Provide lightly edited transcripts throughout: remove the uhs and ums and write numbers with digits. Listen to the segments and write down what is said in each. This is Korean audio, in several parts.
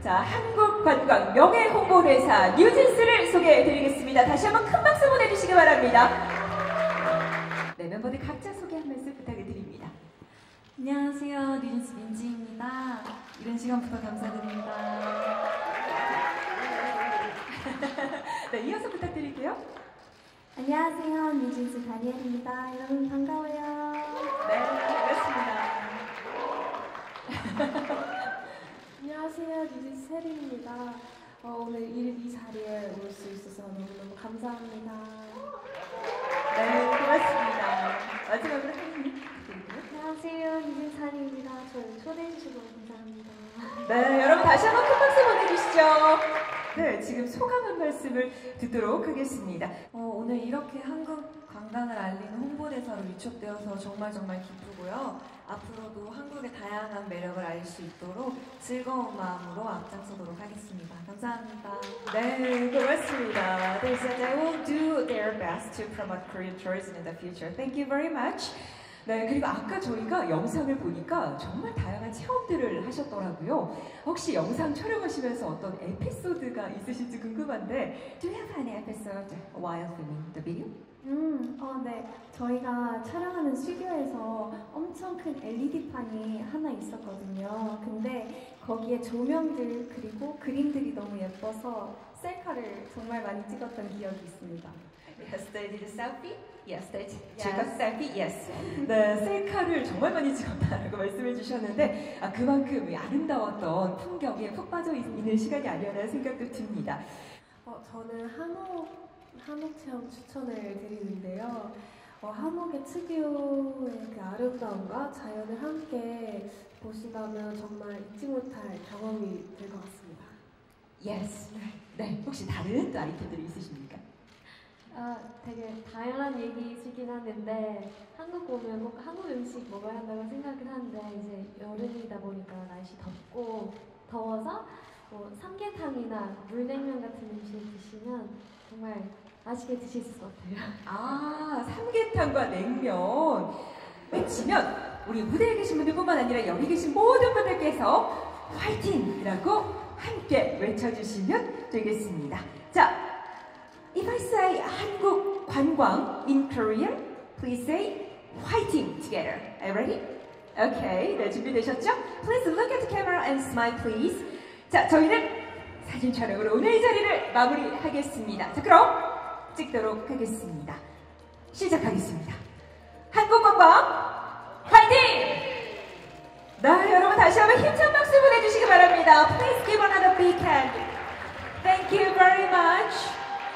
자, 한국관광 명예홍보대사 뉴진스를 소개해드리겠습니다. 다시 한번 큰 박수 보내주시기 바랍니다. 네, 멤버들 각자 소개 한 말씀 부탁드립니다. 안녕하세요, 뉴진스 민지입니다. 이런 시간부터 감사드립니다. 네, 이어서 부탁드릴게요. 안녕하세요, 뉴진스 다니엘입니다. 여러분 반가워요. 네, 반갑습니다. 안녕하세요, 뉴진스 세린입니다. 오늘 이 자리에 올 수 있어서 너무너무 감사합니다. 네, 고맙습니다. 마지막으로 한님. 안녕하세요, 뉴진스 한입니다. 저를 초대해 주셔서 감사합니다. 네, 여러분 다시 한번 큰 박수 보내주시죠. 네, 지금 소감 한 말씀을 듣도록 하겠습니다. 오늘 이렇게 한국 관광을 알리는 홍보대사로 위촉되어서 정말 기쁘고요. 앞으로도 한국의 다양한 매력을 알 수 있도록 즐거운 마음으로 앞장서도록 하겠습니다. 감사합니다. 네, 고맙습니다. They said they will do their best to promote Korean tourism in the future. Thank you very much. 네, 그리고 아까 저희가 영상을 보니까 정말 다양한 체험들을 하셨더라고요. 혹시 영상 촬영하시면서 어떤 에피소드가 있으실지 궁금한데 Do you have any episode while filming the video? 네. 저희가 촬영하는 스튜디오에서 엄청 큰 LED판이 하나 있었거든요. 근데 거기에 조명들 그리고 그림들이 너무 예뻐서 셀카를 정말 많이 찍었던 기억이 있습니다. Yes, they did a selfie. Yes, they took a selfie. Yes. 네, 셀카를 정말 많이 찍었다라고 말씀해 주셨는데 그만큼 아름다웠던 풍경에 푹 빠져 있는 시간이 아니었나 생각도 듭니다. 저는 한옥 체험 추천을 드리는데요. 한옥의 특유의 그 아름다움과 자연을 함께 보시다면 정말 잊지 못할 경험이 될 것 같습니다. Yes. 네, 혹시 다른 또 아이템들이 있으십니까? 되게 다양한 얘기이시긴 하는데 한국 오면 꼭 한국 음식 먹어야 한다고 생각은 하는데 이제 여름이다 보니까 날씨 덥고 더워서 삼계탕이나 물냉면 같은 음식 드시면 정말 맛있게 드실 수 같아요. 삼계탕과 냉면 외치면 우리 무대에 계신 분들뿐만 아니라 여기 계신 모든 분들께서 화이팅이라고 함께 외쳐주시면 되겠습니다. 자, if I say 한국 관광 in Korean, please say 화이팅 together. Are you ready? Okay, 네, 준비되셨죠? Please look at the camera and smile, please. 자, 저희는 사진 촬영으로 오늘 이 자리를 마무리하겠습니다. 자, 그럼 찍도록 하겠습니다. 시작하겠습니다. 한국관광 화이팅! 네, 여러분 다시 한번 힘찬 박수 보내주시기 바랍니다. Please give another big hand. Thank you very much.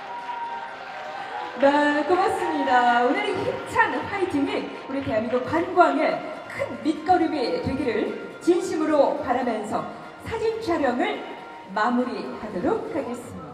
네, 고맙습니다. 오늘 이 힘찬 화이팅이 우리 대한민국 관광의 큰 밑거름이 되기를 진심으로 바라면서 사진 촬영을 마무리하도록 하겠습니다.